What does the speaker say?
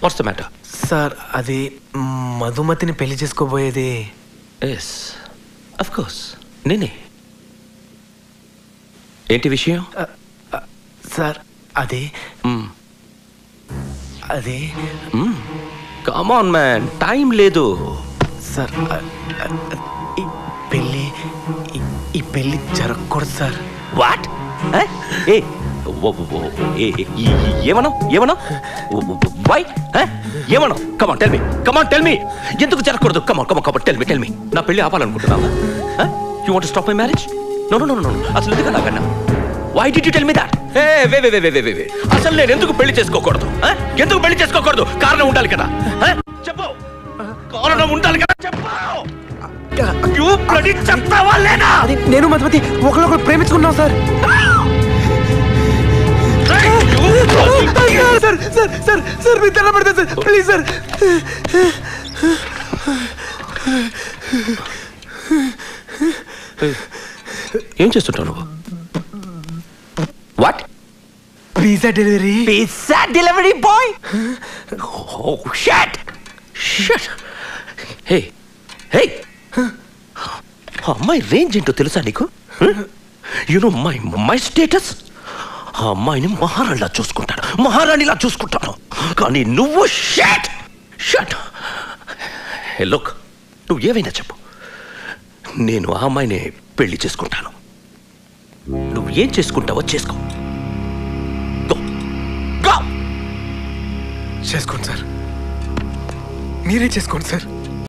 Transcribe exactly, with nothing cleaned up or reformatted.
What's the matter? Sir అది మధుమతిని పెళ్లి చేసుకోబోయేది. Yes of course నేనే. ఏంటి విషయం? సార్ అది అది కమ్ ఆన్ మ్యాన్, టైం లేదు. సార్ ఈ పెళ్ళి ఈ పెళ్ళి జరగకూడదు సార్. వాట్? ఏమన్నా ఏమన్నా వై ఏమన్నా? కమాన్ టెల్ మీ, కమాన్ టెల్ మీ, ఎందుకు జరగకూడదు? Come on come on come on tell me tell me. నా పెళ్లి ఆపాలనుకుంటున్నావా? You want to stop my marriage? No no no no అసలు ఎందుకు అలాగన్నా? Why did you tell me that? ఏ way way way way way అసలు నేను ఎందుకు పెళ్లి చేసుకోకూడదు? ఎందుకు పెళ్లి చేసుకోకూడదు? కారణం ఉండాలి కదా. చెప్పు, కారణం ఉండాలి కదా, చెప్పు. చెప్తావా లేదా? నేను మధుమతి ఒకరికొకరు ప్రేమించుకున్నాం sir. Sir sir sir sir మీరు తెల్ల పడతారు సార్, ప్లీజ్ సార్. ఏం చేస్తుంటావు నువ్వు? What? Pizza delivery. Pizza delivery boy? Oh shut shut. Hey hey, ఆ అమ్మాయి రేంజ్ ఏంటో తెలుసా నీకు? You know my my status. ఆ అమ్మాయిని మహారాణిలా చూసుకుంటాను, మహారాణిలా చూసుకుంటాను. కానీ నువ్వు షట్ షట్. హే లుక్, నువ్వు ఏమైనా చెప్పు, నేను ఆ అమ్మాయిని పెళ్లి చేసుకుంటాను. నువ్వు ఏం చేసుకుంటావో చేసుకో. Go go. చేసుకోండి సార్, మీరే చేసుకోండి సార్.